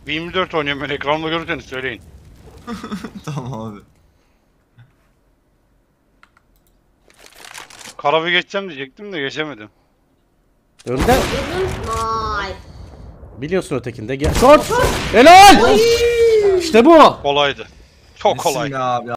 24 oynuyorum ben, ekranda görürseniz söyleyin. Tamam abi. Karabı geçeceğim diyecektim de geçemedim. Önde. Vay. Biliyorsun ötekinde. Gel. Short. Helal. İşte bu. Kolaydı. Çok Nesin kolay. be abi.